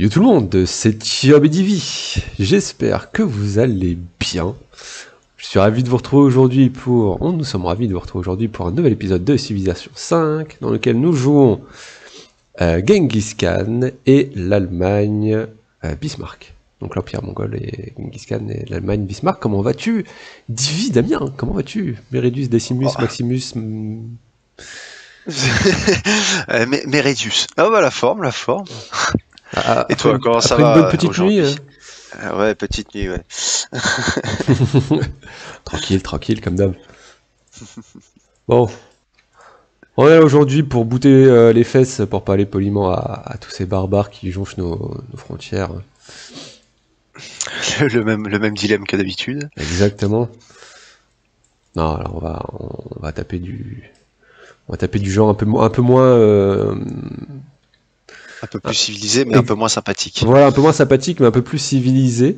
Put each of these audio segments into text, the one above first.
Yo tout le monde, c'est Thiobedivi. J'espère que vous allez bien. Je suis ravi de vous retrouver aujourd'hui nous sommes ravis de vous retrouver aujourd'hui pour un nouvel épisode de Civilization 5 dans lequel nous jouons Genghis Khan et l'Allemagne Bismarck. Donc l'Empire mongol et Genghis Khan et l'Allemagne Bismarck. Comment vas-tu, Divi Damien? Comment vas-tu? Meredus, Decimus, Maximus. Mérédius. Ah bah la forme. Et toi, comment ça après va une bonne petite nuit Ouais, petite nuit, ouais. Tranquille, comme d'hab. Bon. On est là aujourd'hui pour bouter les fesses, pour parler poliment à tous ces barbares qui jonchent nos frontières. Le même dilemme que d'habitude. Exactement. Non, alors on va taper du genre un peu moins un peu plus civilisé, mais un peu moins sympathique. Voilà, un peu moins sympathique, mais un peu plus civilisé.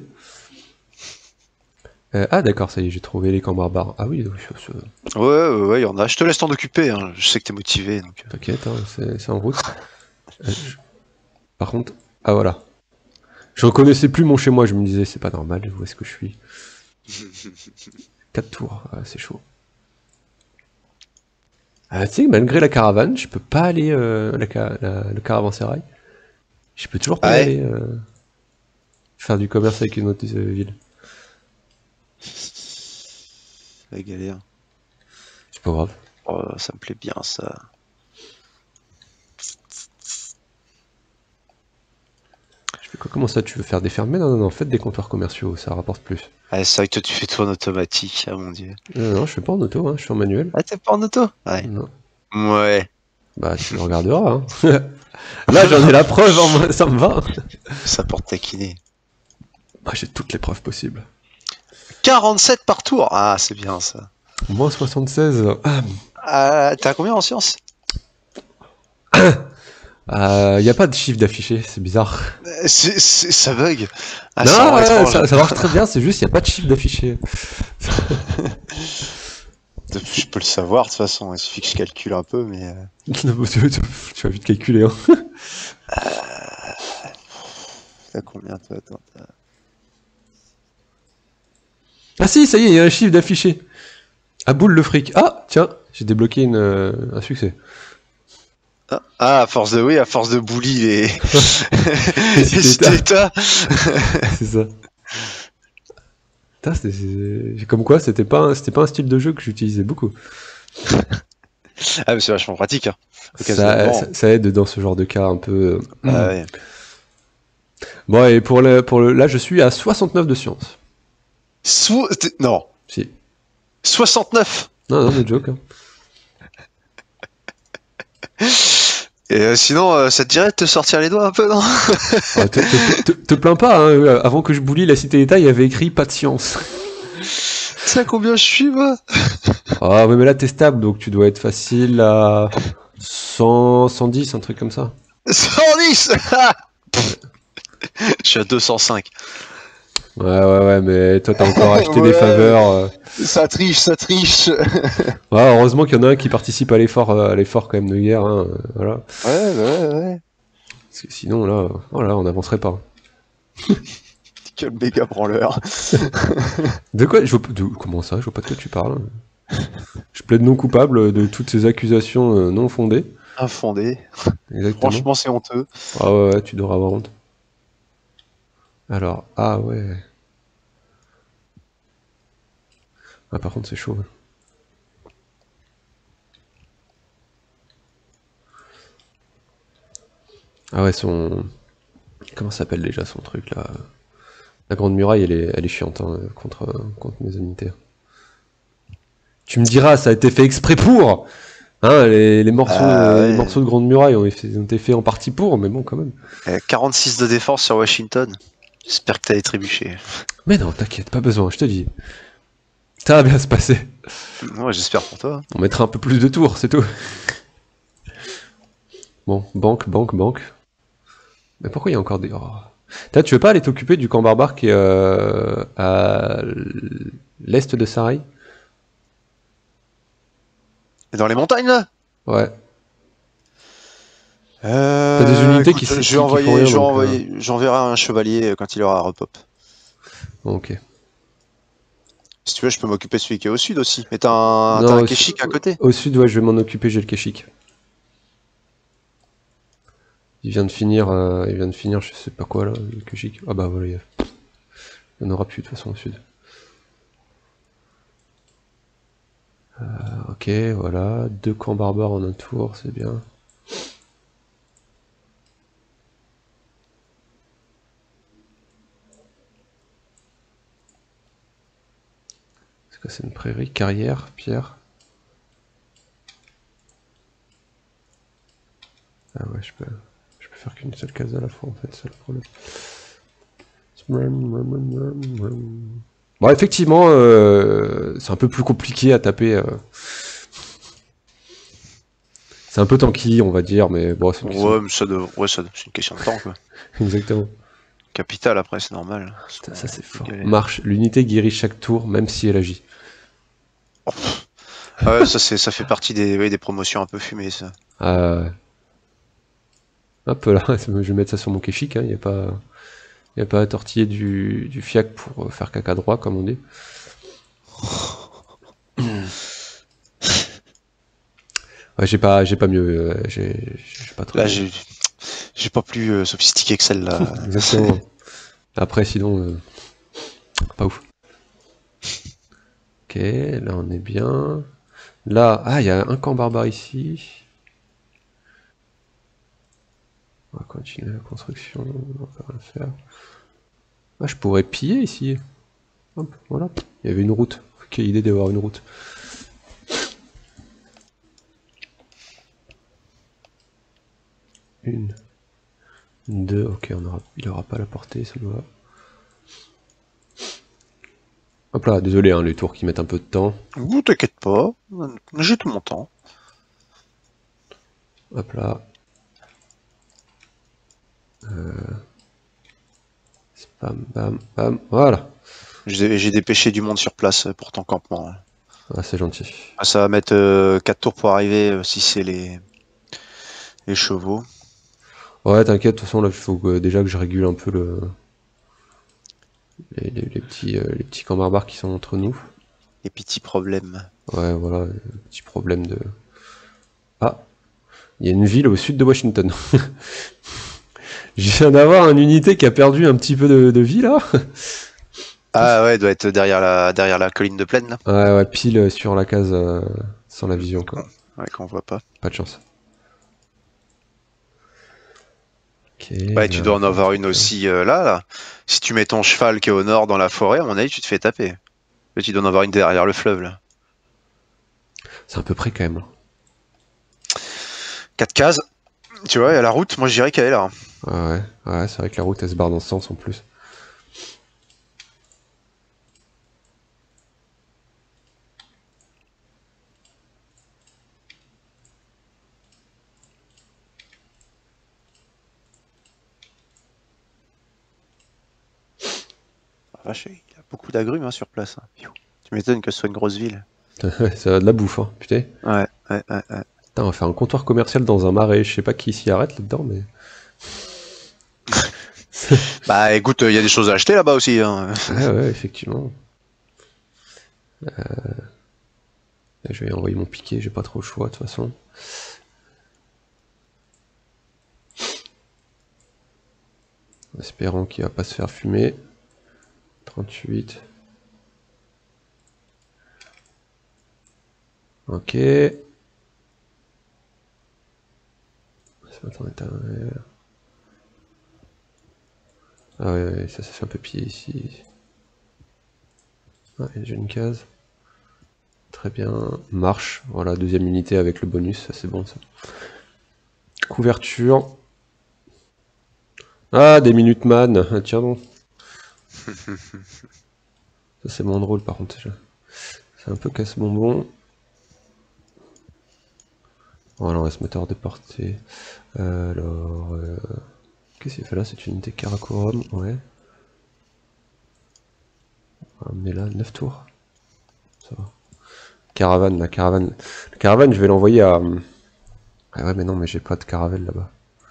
Ah d'accord, ça y est, j'ai trouvé les camps barbares. Ah oui, Ouais, il y en a. Je te laisse t'en occuper, hein. Je sais que t'es motivé. Donc... T'inquiète, hein, c'est en route. Par contre, ah voilà. Je reconnaissais plus mon chez moi, je me disais, c'est pas normal, où est-ce que je suis? 4 tours, c'est chaud. Tu sais, malgré la caravane, je peux pas aller le caravansérail. Je peux toujours pas y aller faire du commerce avec une autre ville. La galère. C'est pas grave. Oh, ça me plaît bien, ça. Je fais quoi? Comment ça, tu veux faire des fermes? Non, faites des comptoirs commerciaux, ça rapporte plus. Ah, c'est vrai que toi, tu fais tout en automatique, ah mon dieu. Non, je fais pas en auto, hein, je fais en manuel. Ah, t'es pas en auto? Ouais. Non. Ouais. Bah, tu le regarderas. Hein. Là, j'en ai la preuve, hein, ça me va. Ça porte taquiner. Bah, j'ai toutes les preuves possibles. 47 par tour. Ah, c'est bien ça. Moins 76. T'as combien en sciences? Y a pas de chiffre d'affiché, c'est bizarre. Ça bug. Ah, non, ça marche très bien, c'est juste y a pas de chiffre d'affiché. Je peux le savoir de toute façon, il suffit que je calcule un peu, mais... Tu vas vite calculer. Hein. T'as combien toi? Attends, Ah si, ça y est, il y a un chiffre d'affiché. À boule le fric. Ah, tiens, j'ai débloqué un succès. Ah, à force de bully les cités-états. C'est ça. Putain, comme quoi, c'était pas un style de jeu que j'utilisais beaucoup. Ah, mais c'est vachement pratique. Hein. Ça aide dans ce genre de cas un peu. Ah, ouais. Bon, et là, je suis à 69 de science. Non. Si. 69. Non, no joke. Hein. Et sinon, ça te dirait de te sortir les doigts un peu, non? Te plains pas, hein. Avant que je boulie la cité-état, il y avait écrit pas de science. Tu sais à combien je suis, moi? Ah, mais là, t'es stable, donc tu dois être facile à 100, 110, un truc comme ça. 110. Je suis à 205. Ouais, mais toi, t'as encore acheté des faveurs. Ça triche. Ouais, heureusement qu'il y en a un qui participe à l'effort quand même de guerre. Hein, voilà. Ouais. Parce que sinon, là, on n'avancerait pas. Quel méga branleur. De quoi comment ça? Je vois pas de quoi tu parles. Je plaide non coupable de toutes ces accusations non fondées. Infondé. Exactement. Franchement, c'est honteux. Ah ouais, tu devrais avoir honte. Alors, ah ouais. Ah, par contre, c'est chaud. Ah ouais, comment ça s'appelle déjà son truc là? La Grande Muraille, elle est chiante hein, contre mes unités. Tu me diras, ça a été fait exprès pour hein, les morceaux de Grande Muraille ont été faits en partie pour, mais bon, quand même. 46 de défense sur Washington. J'espère que t'as trébuché. Mais non, t'inquiète, pas besoin, je te dis. Ça va bien se passer. Ouais, j'espère pour toi. On mettra un peu plus de tours, c'est tout. Bon, banque. Mais pourquoi il y a encore des... Oh. Tu veux pas aller t'occuper du camp barbare qui est à l'est de Sarai? Et dans les montagnes, là? Ouais. T'as des unités Écoute, qui font rien, j'enverrai un chevalier quand il aura repop. Ok. Si tu veux, je peux m'occuper de celui qui est au sud aussi. Mais t'as un Non, Keshik à côté? au sud, ouais, je vais m'en occuper, j'ai le Keshik. Il vient de finir, je sais pas quoi là, le Keshik. Ah bah voilà, il n'y en aura plus de toute façon au sud. Ok, voilà, 2 camps barbares en un tour, c'est bien. Est-ce que c'est une prairie? Carrière, pierre? Ah ouais, je peux faire qu'une seule case à la fois en fait, c'est le problème. Bon, effectivement, c'est un peu plus compliqué à taper. C'est un peu tanky, on va dire, mais bon, c'est une question. Ouais, mais c'est une question de temps, quoi. Exactement. Capital, après, c'est normal. Putain, ça c'est fort. Marche, l'unité guérit chaque tour, même si elle agit. Oh, ouais, ça fait partie des promotions un peu fumées, ça. Hop là, je vais mettre ça sur mon Keshik, il n'y a pas à tortiller du fiac pour faire caca droit, comme on dit. Ouais, j'ai pas mieux, j'ai pas trop. Là, j'ai pas plus sophistiqué que celle-là. Exactement. Après, sinon, pas ouf. Ok, là on est bien. Là, il y a un camp barbare ici. On va continuer la construction, on va rien faire. Ah, je pourrais piller ici. Hop, voilà. Il y avait une route. Quelle idée d'avoir une route. Une, deux, ok, il aura pas la portée, ça doit. Hop là, désolé, hein, les tours qui mettent un peu de temps. Vous t'inquiète pas, j'ai tout mon temps. Hop là. Spam, bam, bam, voilà. J'ai dépêché du monde sur place pour ton campement. Ah, c'est gentil. Ah, ça va mettre 4 tours pour arriver si c'est les chevaux. Ouais, t'inquiète, de toute façon, là, il faut déjà que je régule un peu les petits camps barbares qui sont entre nous. Les petits problèmes. Ouais, voilà, petit problème de. Ah, il y a une ville au sud de Washington. Je viens d'avoir une unité qui a perdu un petit peu de vie là. Ah ouais, doit être derrière la colline de plaine, là. Ouais, pile sur la case sans la vision quoi. Ouais, qu'on voit pas. Pas de chance. Ok. Ouais, tu dois en avoir une aussi là. Si tu mets ton cheval qui est au nord dans la forêt, à mon avis, tu te fais taper. Mais tu dois en avoir une derrière le fleuve, là. C'est à peu près quand même. 4 cases. Tu vois, il y a la route, moi je dirais qu'elle est là. Ouais, c'est vrai que la route elle se barre dans ce sens en plus. Ah, vache, il y a beaucoup d'agrumes sur place, hein. Tu m'étonnes que ce soit une grosse ville. Ça a de la bouffe, hein, putain. Ouais. Putain, on va faire un comptoir commercial dans un marais. Je sais pas qui s'y arrête là-dedans, mais. Bah écoute, il y a des choses à acheter là-bas aussi, hein. Ouais, effectivement. Je vais envoyer mon piqué, j'ai pas trop le choix de toute façon. En espérant qu'il va pas se faire fumer. 38. Ok. Ah ouais, ça fait un peu piller ici. Ah, j'ai une case. Très bien. Marche. Voilà, deuxième unité avec le bonus, ça c'est bon ça. Couverture. Ah, des Minuteman. Ah, tiens donc. Ça c'est moins drôle par contre déjà. C'est un peu casse-bonbon. Voilà, on va se mettre hors de portée. Alors... Qu'est-ce qu'il fait là? C'est une unité Karakorum, ouais. On va amener là 9 tours. Ça va. Caravane, la caravane. La caravane, je vais l'envoyer à... Ah ouais, mais non, mais j'ai pas de caravelle là-bas.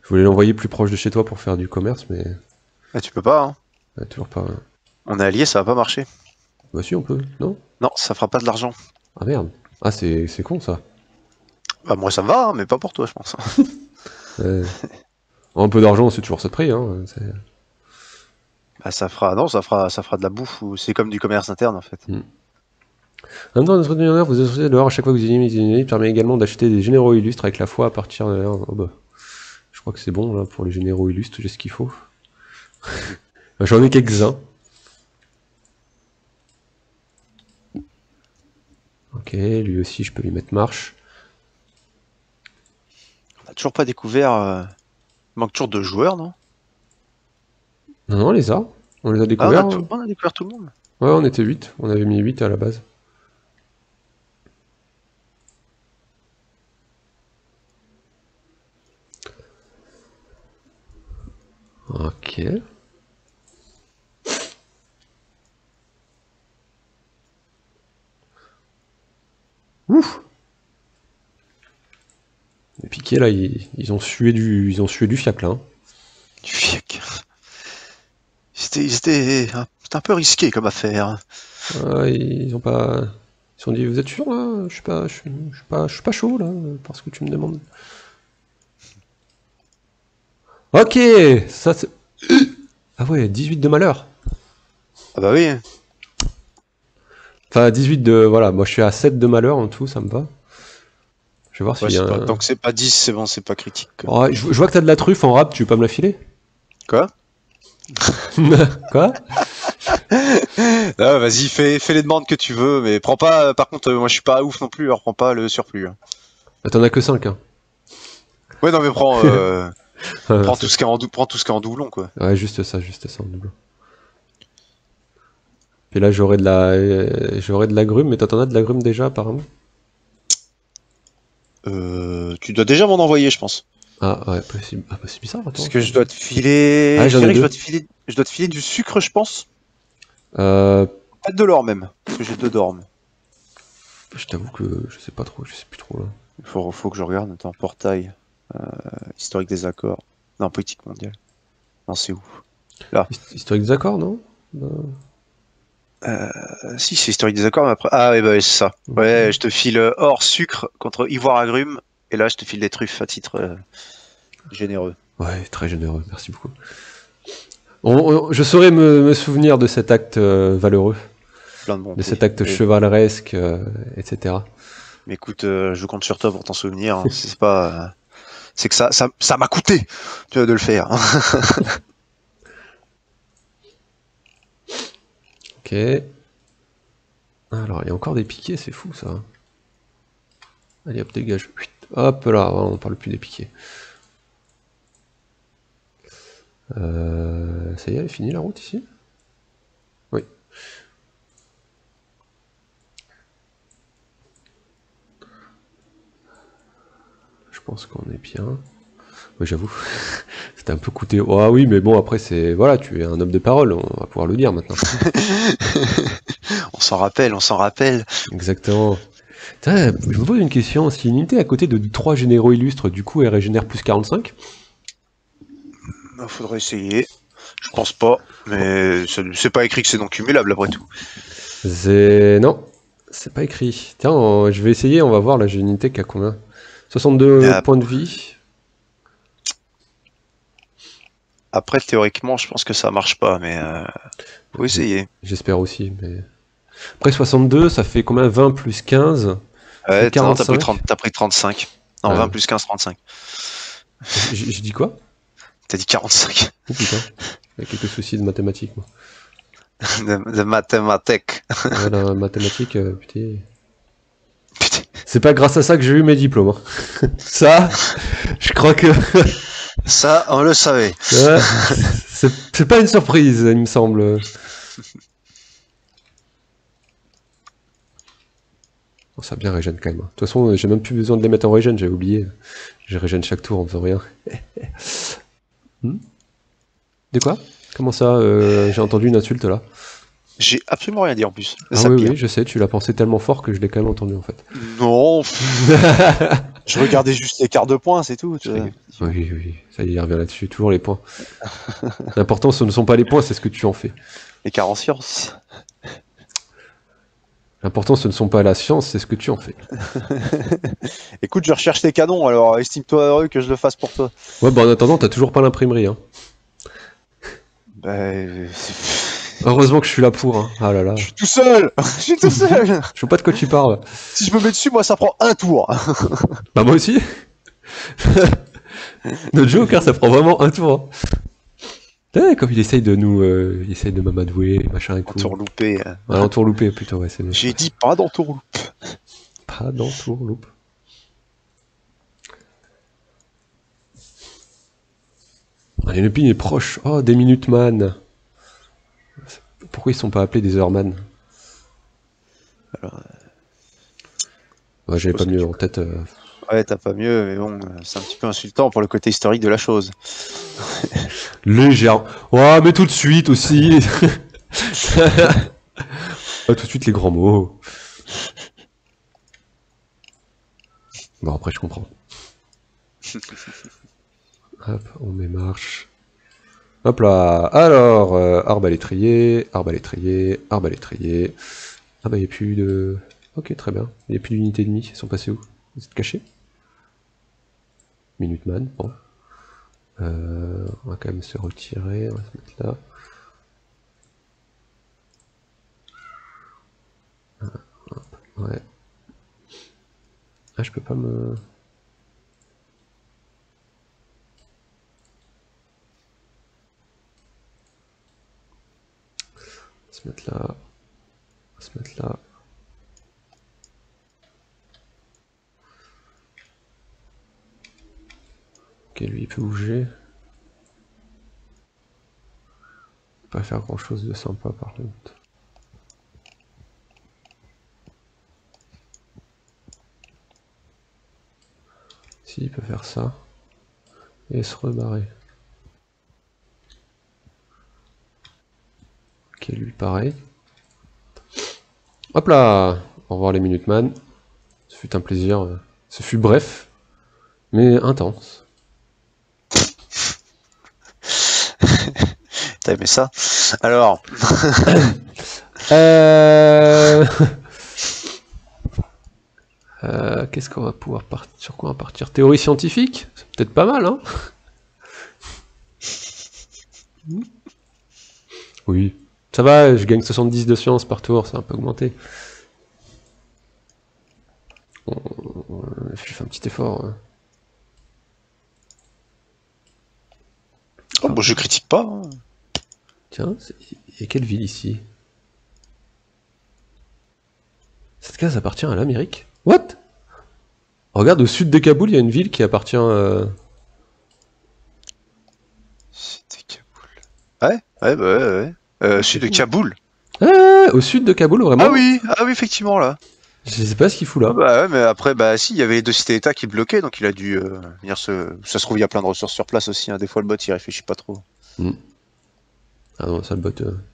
Je voulais l'envoyer plus proche de chez toi pour faire du commerce, mais Ah, tu peux pas, hein. toujours pas. On est alliés, ça va pas marcher. Bah si, on peut, non? Non, ça fera pas de l'argent. Ah merde. Ah, c'est con ça. Bah, moi, ça me va, hein, mais pas pour toi, je pense. Euh, Un peu d'argent, c'est toujours ça de prix, hein. Bah, ça fera de la bouffe, ou c'est comme du commerce interne, en fait. En même temps, notre millionnaire, vous associez de l'or à chaque fois que vous éliminez, permet également d'acheter des généraux illustres avec la foi à partir de... Oh bah, je crois que c'est bon, là, pour les généraux illustres, j'ai ce qu'il faut. J'en ai quelques-uns. Ok, lui aussi, je peux lui mettre marche. On a toujours pas découvert... Il manque toujours de joueurs, non? Non, on les a. On les a Ah, découverts. on a découvert tout le monde. Ouais, on était 8. On avait mis 8 à la base. Ok. Ouf. Les piquets là, ils ont sué du fiac là. Hein. Du fiac. C'était un peu risqué comme affaire. Ils ont pas. Ils se sont dit, vous êtes sûr là? Je suis pas chaud là, parce que tu me demandes. Ok, ça c'est. Ah ouais, 18 de malheur. Ah bah oui. Enfin, 18 de. Voilà, moi je suis à 7 de malheur en tout, ça me va. Je vais voir Ouais, s'il y a un... tant que c'est pas 10, c'est bon, c'est pas critique. Quoi. Ouais, je vois que t'as de la truffe en rap, tu veux pas me la filer? Quoi? Quoi? Ah, vas-y, fais les demandes que tu veux, mais prends pas. Par contre, moi je suis pas ouf non plus, alors prends pas le surplus. Hein. Bah, t'en as que 5, hein. Ouais, non, mais prends Ouais, tout ce qui est en doublon, quoi. ouais, juste ça en double. Puis là, j'aurais de la grume, mais toi, t'en as de la grume déjà, apparemment? Tu dois déjà m'en envoyer, je pense. Ah, ouais, possible. Ah, bah, c'est bizarre, attends. Parce que je dois te filer. Ah, j'en ai je deux. dois te filer du sucre, je pense. Euh, Pas de l'or même, parce que j'ai 2 d'or. je t'avoue que je sais pas trop, je sais plus trop, là. Faut que je regarde. Attends, portail. Historique des accords. Non, politique mondiale. Non, c'est où? Historique des accords, non? Si, c'est historique des accords, mais après. Ah, ouais, bah, ouais, c'est ça. Ouais, je te file or, sucre contre ivoire agrumes. Et là, je te file des truffes à titre généreux. Ouais, très généreux, merci beaucoup. Je saurais me souvenir de cet acte valeureux, Plein de bonté. de cet acte chevaleresque, etc. Mais écoute, je compte sur toi pour t'en souvenir. Hein. C'est pas. C'est que ça m'a coûté, tu vois, de le faire. Hein. Ok. Alors, il y a encore des piquets, c'est fou ça. Allez hop, dégage. Hop là, voilà, on parle plus des piquets. Ça y est, elle est finie la route ici? Oui. Je pense qu'on est bien. Oui, j'avoue. C'était un peu coûté. Ah oui, mais bon, après, c'est. Voilà, tu es un homme de parole, on va pouvoir le dire maintenant. On s'en rappelle. Exactement. Putain, je me pose une question. Si une unité à côté de 3 généraux illustres, du coup, elle régénère plus 45? Faudrait essayer. Je pense pas, mais c'est pas écrit que c'est non cumulable après tout. Non, c'est pas écrit. Tiens, je vais essayer, on va voir. Là, j'ai une unité qui a combien? 62 points de vie. Après, théoriquement, je pense que ça marche pas, mais faut essayer. J'espère aussi, mais... Après 62, ça fait combien? 20 plus 15? Ouais, non, 45. t'as pris 35. Non, 20 plus 15, 35. J'ai dit quoi? T'as dit 45. Oh putain, il y a quelques soucis de mathématiques, moi. de mathématiques. Ouais, la mathématique, putain... Putain. C'est pas grâce à ça que j'ai eu mes diplômes. Hein. Ça, je crois que... Ça, on le savait. Ouais, c'est pas une surprise, il me semble. Oh, ça a bien régène quand même. De toute façon, j'ai même plus besoin de les mettre en régène, j'avais oublié. Je régène chaque tour en faisant rien. De quoi? Comment ça? J'ai entendu une insulte là. J'ai absolument rien dit en plus. Ah oui, oui, je sais, tu l'as pensé tellement fort que je l'ai quand même entendu en fait. Non. Je regardais juste l'écart de points, c'est tout. Tu vois. Oui, oui, ça y est, il revient là-dessus, toujours les points. L'important, ce ne sont pas les points, c'est ce que tu en fais. L'écart en science. L'important, ce ne sont pas la science, c'est ce que tu en fais. Écoute, je recherche tes canons, alors estime-toi heureux que je le fasse pour toi. Ouais, bah en attendant, t'as toujours pas l'imprimerie. Hein. Bah, Heureusement que je suis là pour. Hein. Ah là là. je suis tout seul. Je suis tout seul. Je vois pas de quoi tu parles. Si je me mets dessus, moi, ça prend un tour. Bah moi aussi. Notre Joker, ça prend vraiment un tour. Hein. Comme il essaye de nous, il essaye de m'amadouer, machin et tout. Entourloupé. Ouais, entourloupé plutôt, ouais, c'est mieux. J'ai dit pas d'entourloupe. Pas d'entourloupe. Allez, le ping est proche. Oh, des Minuteman. Pourquoi ils sont pas appelés des Heurman? Alors, Ouais, j'avais je pas pense mieux que en tête. Ouais, t'as pas mieux, mais bon, c'est un petit peu insultant pour le côté historique de la chose. Légère. Oh, mais tout de suite aussi. Tout de suite les grands mots. Bon, après, je comprends. Hop, on met marche. Hop là. Alors, arbalétrier, arbalétrier, arbalétrier. Ah bah, il n'y a plus de... Ok, très bien. Il n'y a plus d'unités ennemies. Ils sont passés où? Vous êtes cachés? Minuteman, bon. On va quand même se retirer. On va se mettre là. Ouais. Ah, je peux pas me... On va se mettre là. On va se mettre là. Ok, lui il peut bouger. Il peut pas faire grand chose de sympa par contre. Si, il peut faire ça. Et se rebarrer. Ok, lui pareil. Hop là! Au revoir les Minuteman. Ce fut un plaisir. Ce fut bref, mais intense. T'as aimé ça? Alors, Qu'est-ce qu'on va pouvoir partir? Sur quoi on va partir? Théorie scientifique? C'est peut-être pas mal, hein? Oui. Ça va, je gagne 70 de science par tour, c'est un peu augmenté. Je fais un petit effort. oh, bon, je critique pas. Hein. Tiens, il y a quelle ville ici? Cette case appartient à l'Amérique? What? Regarde, au sud de Kaboul, il y a une ville qui appartient... C'était Kaboul. Ouais, bah ouais. Sud de Kaboul. Ah, au sud de Kaboul, vraiment? Ah oui, effectivement, là. Je sais pas ce qu'il fout là. Ah bah ouais, mais après, bah si, il y avait les deux cités-états qui bloquaient, donc il a dû venir se... Ça se trouve, il y a plein de ressources sur place aussi, hein. Des fois, le bot, il réfléchit pas trop. Ah non, ça le bot...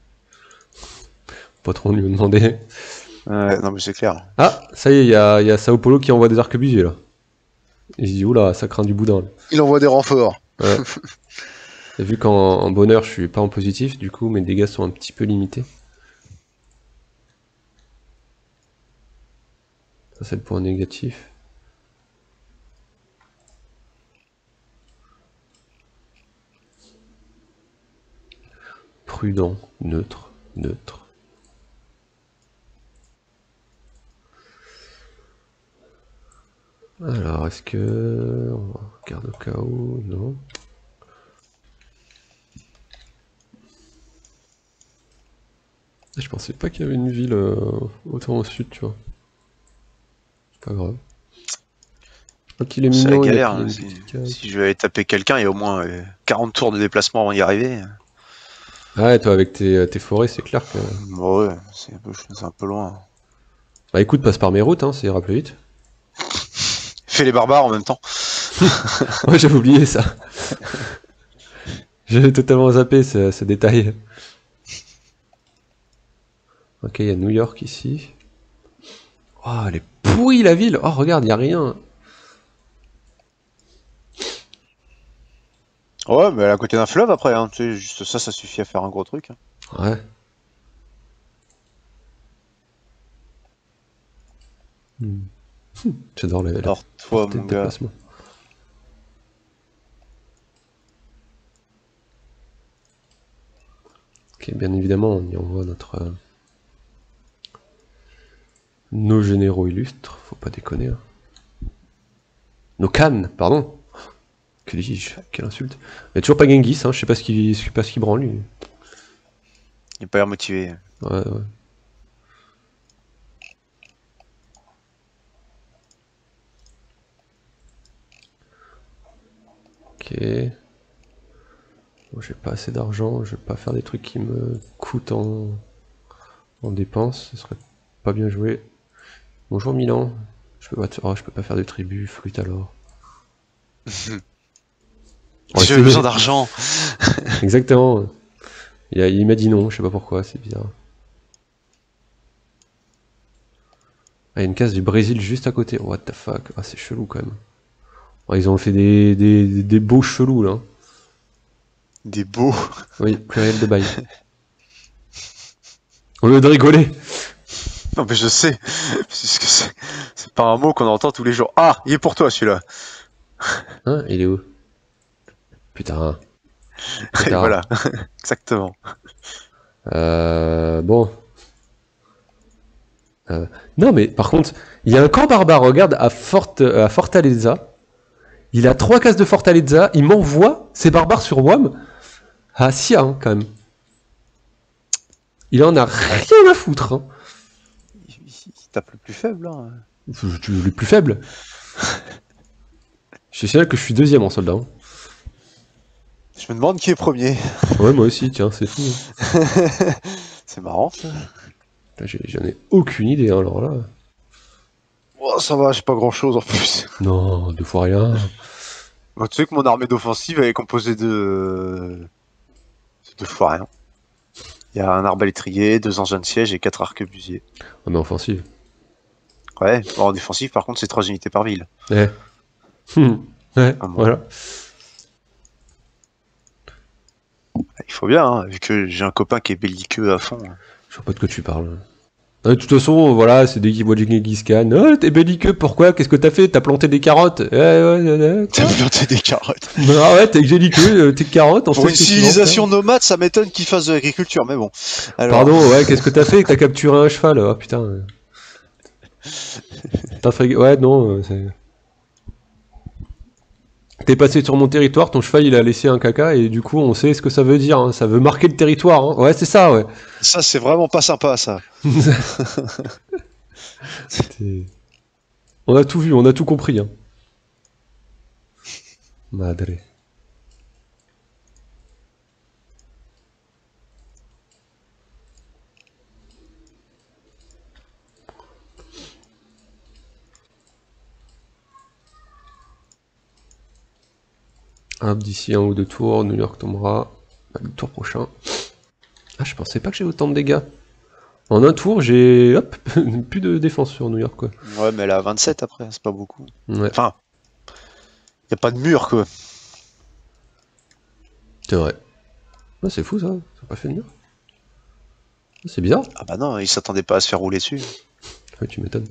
Pas trop lui demander. Non, mais c'est clair. Ah, ça y est, il y a Sao Paulo qui envoie des arquebusiers là. Il se dit, oula, ça craint du boudin. Là. Il envoie des renforts. Ouais. Et vu qu'en bonheur, je suis pas en positif, du coup, mes dégâts sont un petit peu limités. Ça, c'est le point négatif. Prudent, neutre, neutre. Alors, est-ce que... On regarde au cas où... Non. Je pensais pas qu'il y avait une ville autant au sud, tu vois. C'est pas grave. Donc il est C'est la mignon, galère. il a Hein. une petite case. Si je vais aller taper quelqu'un, il y a au moins 40 tours de déplacement avant d'y arriver. Ah ouais, toi avec tes forêts, c'est clair que... Bon, ouais, c'est un peu loin. Bah écoute, passe par mes routes, hein, ça ira plus vite. Fais les barbares en même temps. Ouais, j'avais oublié ça. J'avais totalement zappé ce détail. Ok, il y a New York ici. Oh, elle est pourrie la ville. Oh, regarde, il n'y a rien. Ouais, mais elle est à côté d'un fleuve après, hein. Tu sais, juste ça suffit à faire un gros truc, hein. Ouais. Hmm. J'adore la Alors, toi, portée mon de gars. déplacement. Ok, bien évidemment, on y envoie nos généraux illustres, faut pas déconner. Hein. Nos cannes, pardon. Que dis-je? Quelle insulte. Il y a toujours pas Genghis, hein, je sais pas ce qu'il branle lui. Il est pas l'air motivé. Ouais, ouais. Ok. Bon, j'ai pas assez d'argent, je vais pas faire des trucs qui me coûtent en dépenses, ce serait pas bien joué. Bonjour Milan. Je peux pas faire de tribu, flûte alors. On va J'ai essayer. besoin d'argent. Exactement. Il m'a dit non, je sais pas pourquoi, c'est bizarre. Ah, il y a une case du Brésil juste à côté. What the fuck. Ah, c'est chelou quand même. Ah, ils ont fait des beaux chelous là. Des beaux. Oui, pluriel de bail. Au lieu de rigoler. Non, mais je sais. Parce que c'est pas un mot qu'on entend tous les jours. Ah, il est pour toi celui-là. Hein, il est où? Putain. Trop Et tard. voilà. Exactement. Bon. Non, mais par contre, il y a un camp barbare, regarde, à Fortaleza. Il a 3 cases de Fortaleza, il m'envoie ses barbares sur WAM à Sia, hein, quand même. Il en a rien à foutre. Hein. Il tape le plus faible. Hein. Tu es le plus faible. Je signale que je suis deuxième en soldat. Hein. Je me demande qui est premier. Ouais, moi aussi, tiens, c'est fou. Hein. C'est marrant, ça. J'en ai aucune idée, hein, alors là. Oh, ça va, j'ai pas grand chose en plus. Non, 2 fois rien. Bah, tu sais que mon armée d'offensive elle est composée de 2 fois rien. Il y a un arbalétrier, 2 engins de siège et 4 arquebusiers. On est offensive. Ouais, en défensive par contre c'est 3 unités par ville. Ouais. Ouais, Ah bon. voilà. Il faut bien, hein, vu que j'ai un copain qui est belliqueux à fond. Je vois pas de quoi tu parles. De toute façon, voilà, c'est dès qu'il voit Genghis Khan. Oh, t'es belliqueux, pourquoi? Qu'est-ce que t'as fait? T'as planté des carottes? T'as planté des carottes. Ah ouais, t'es belliqueux, tes carottes. En Pour fait, une qu'est-ce que tu civilisation nomade, ça m'étonne qu'ils fassent de l'agriculture, mais bon. Alors, Pardon, ouais, qu'est-ce que t'as fait? T'as capturé un cheval? Oh putain. Ouais, non, t'es passé sur mon territoire, ton cheval il a laissé un caca et du coup on sait ce que ça veut dire. Hein. Ça veut marquer le territoire. Hein. Ouais, c'est ça, ouais. ça c'est vraiment pas sympa, ça. On a tout vu, on a tout compris. Hein. Madre. Hop, d'ici 1 ou 2 tours, New York tombera. Le tour prochain. Ah, je pensais pas que j'ai autant de dégâts. En un tour, j'ai hop, plus de défense sur New York, quoi. Ouais, mais elle a 27 après, c'est pas beaucoup. Ouais, Enfin, y a pas de mur, quoi. c'est vrai. Ah, c'est fou ça, ça a pas fait de mur. Ah, c'est bizarre. Ah bah non, ils s'attendaient pas à se faire rouler dessus. Ouais, tu m'étonnes.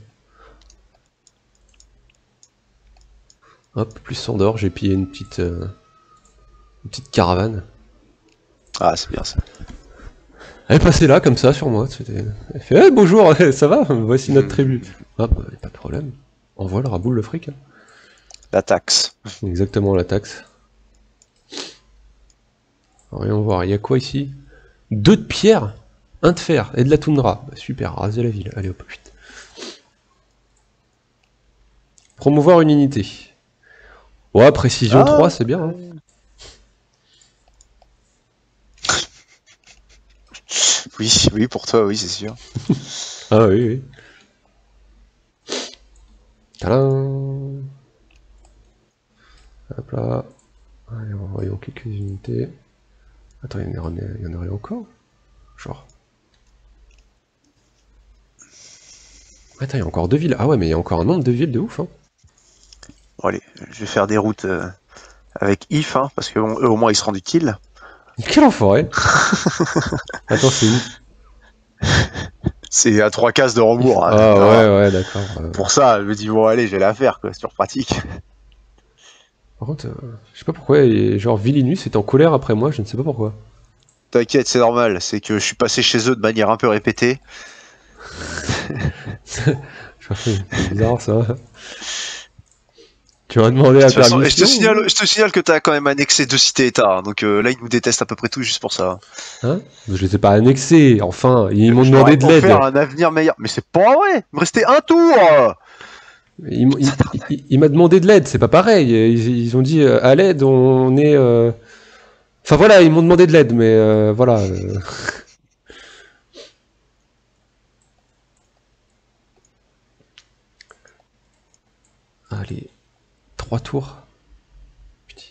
Hop, plus 100 d'or, j'ai pillé une petite caravane. Ah, c'est bien ça. Elle est passée là, comme ça, sur moi. Elle fait hey, bonjour, ça va? Voici notre tribu. Hop, pas de problème. Envoie le raboule le fric. Hein. La taxe. Exactement, la taxe. Voyons voir, il y a quoi ici? 2 de pierre, 1 de fer et de la toundra. Bah, super, raser la ville. Allez hop, vite. Promouvoir une unité. Ouais, précision 3, c'est bien. Hein. Oui, oui, pour toi, oui, c'est sûr. Ah oui, oui. Tadam. Hop là. Allez, envoyons quelques unités. Attends, il y en aurait encore? Genre. Attends, il y a encore 2 villes. Ah ouais, mais il y a encore un nombre de villes de ouf. Hein. Bon, allez, je vais faire des routes avec if, hein, parce qu'eux au moins ils se rendent utiles. Quel enfoiré. Attends, c'est où? C'est à 3 cases de Rambourg. Hein, Ah alors, ouais, d'accord. pour ça, je me dis, bon, allez, je vais la faire, quoi, c'est toujours pratique. Par contre, je sais pas pourquoi, genre Villinus est en colère après moi, je ne sais pas pourquoi. T'inquiète, c'est normal, c'est que je suis passé chez eux de manière un peu répétée. C'est bizarre ça. Tu vas demander De à toute façon, permission. je te signale que t'as quand même annexé 2 cités-États, hein, donc là, ils nous détestent à peu près tous juste pour ça. Hein? Je les ai pas annexés, enfin, ils m'ont Je demandé leur de ai l'aide. offert un avenir meilleur. Mais c'est pas vrai, il me restait un tour. Il m'a demandé de l'aide, c'est pas pareil. Ils ont dit à l'aide, on est. Enfin voilà, ils m'ont demandé de l'aide, mais voilà. Allez, 3 tours. Putain.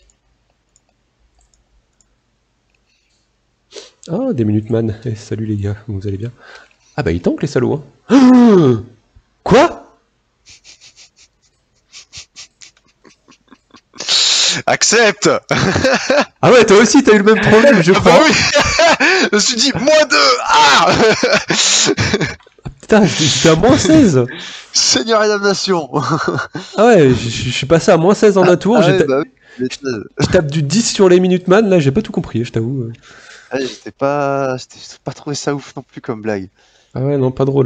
Ah, des Minuteman. Eh, salut les gars, vous allez bien? Ah bah ils tankent les salauds, hein. Quoi? Accepte. Ah ouais, toi aussi t'as eu le même problème, je Ah crois. bah oui. Je me suis dit, -2. Ah. Putain, j'étais à -16. Seigneur et damnation. Ah ouais, je suis passé à -16 en un tour. Ah ouais, bah oui. Je tape du 10 sur les Minuteman, là j'ai pas tout compris, je t'avoue. Ah, j'ai pas trouvé ça ouf non plus comme blague. Ah ouais, non, pas drôle.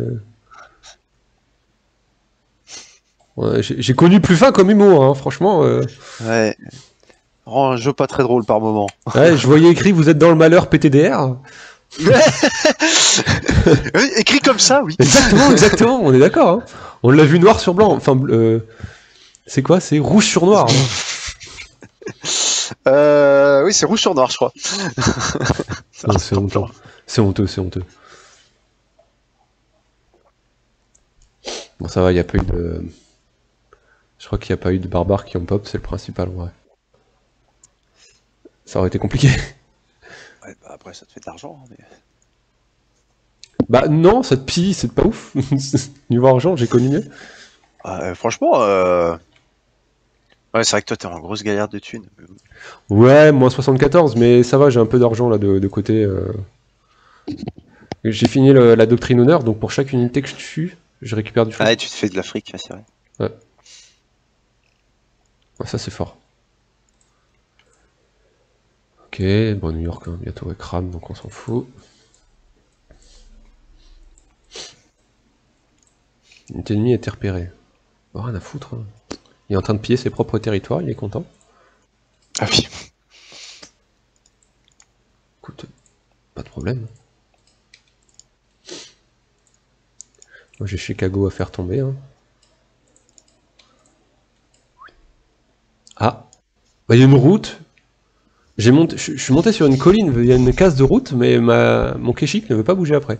Ouais, j'ai connu plus fin comme humour, hein, franchement. Ouais. Rend un jeu pas très drôle par moment. Ouais, je voyais écrit vous êtes dans le malheur PTDR. Oui, écrit comme ça, oui. Exactement, on est d'accord. Hein. On l'a vu noir sur blanc. Enfin, c'est quoi? C'est rouge sur noir. Hein. Oui, c'est rouge sur noir, je crois. Non, c'est honteux. C'est honteux, c'est honteux. Bon, ça va, il n'y a pas eu de. Je crois qu'il n'y a pas eu de barbares qui ont pop, c'est le principal en vrai. Ça aurait été compliqué. Ouais, bah après, ça te fait de l'argent. Mais... Bah non, cette pie, c'est pas ouf. Niveau argent, j'ai connu mieux. Franchement, ouais, c'est vrai que toi, t'es en grosse galère de thunes. Ouais, moins 74, mais ça va, j'ai un peu d'argent là de côté. J'ai fini la doctrine honneur, donc pour chaque unité que je tue, je récupère du fric. Ah, et tu te fais de l'Afrique, c'est vrai. Ouais. Ouais, ça c'est fort. Ok, bon New York hein, bientôt elle crame, donc on s'en fout. L'unité ennemie a été repérée. Oh, rien à foutre. Hein. Il est en train de piller ses propres territoires, il est content. Ah oui. Écoute, pas de problème. Moi j'ai Chicago à faire tomber. Hein. Ah, bah il y a une route. Je suis monté sur une colline, il y a une case de route, mais mon Keshik ne veut pas bouger après.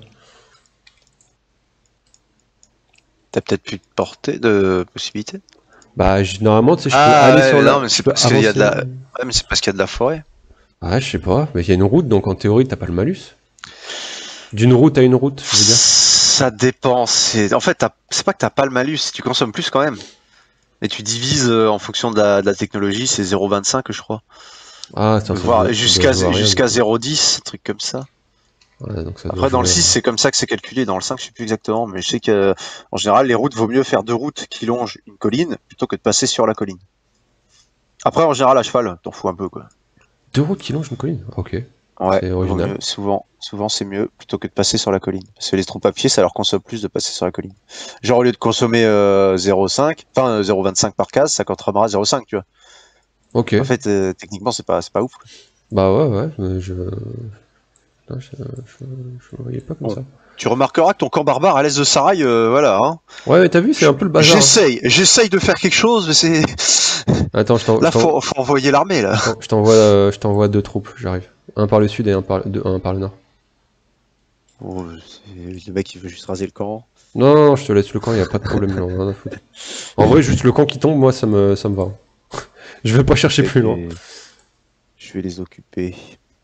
T'as peut-être plus de portée, de possibilités. Bah normalement tu sais je peux Ah aller ouais, sur mais la. non, mais Je c'est peux parce qu'il y a de la. avancer. Ouais, mais c'est parce qu'il y a de la forêt. Ah je sais pas, mais il y a une route donc en théorie t'as pas le malus. D'une route à une route, je veux dire. Ça dépend. En fait, c'est pas que t'as pas le malus, tu consommes plus quand même. Et tu divises en fonction de la technologie, c'est 0,25 je crois. Ah ça Voire jusqu'à doit rien, 0,10, un truc comme ça. Ouais, donc ça doit Après, dans le jouer, 6, c'est comme ça que c'est calculé. Dans le 5, je sais plus exactement, mais je sais que en général, les routes, vaut mieux faire 2 routes qui longent une colline plutôt que de passer sur la colline. Après, en général, à cheval, t'en fous un peu, quoi. 2 routes qui longent une colline. Ok. Ouais, C'est vaut original. mieux. Souvent, c'est mieux plutôt que de passer sur la colline. Parce que les trompes à pied, ça leur consomme plus de passer sur la colline. Genre, au lieu de consommer 0,5, enfin 0,25 par case, ça consommera 0,5, tu vois. Ok. En fait, techniquement, c'est pas ouf, quoi. Bah ouais, mais non, je voyais pas comme Bon. ça. Tu remarqueras que ton camp barbare à l'est de Sarail, voilà. Hein. Ouais, mais t'as vu, c'est un peu le bazar. J'essaye de faire quelque chose, mais c'est. Attends, Là, faut envoyer l'armée, là. je t'envoie 2 troupes, j'arrive. Un par le sud et un par le nord. Oh, le mec, il veut juste raser le camp. Non, je te laisse le camp, y a pas de problème, j'en ai rien à foutre. En vrai, juste le camp qui tombe, moi, ça me va. Je vais pas chercher plus loin. Je vais les occuper.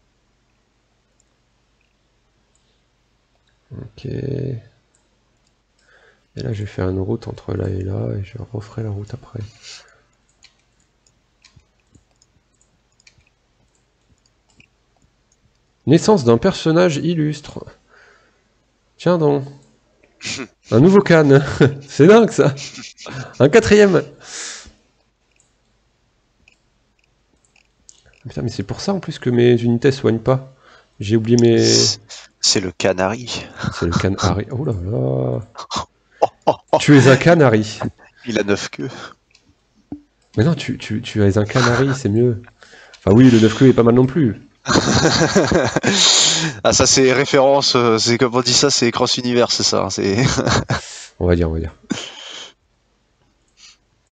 Ok. Et là, je vais faire une route entre là et là, et je referai la route après. Naissance d'un personnage illustre. Tiens donc. Un nouveau Khan. C'est dingue ça. Un 4ème. Putain, mais c'est pour ça en plus que mes unités soignent pas. J'ai oublié mes... C'est le canari. C'est le canari. Oh là là. Tu es un canari. Il a 9 queues. Mais non, tu es un canari, c'est mieux. Enfin oui, le 9 queues est pas mal non plus. Ah, ça c'est référence, c'est comme on dit ça, c'est Cross Univers, c'est ça. On va dire.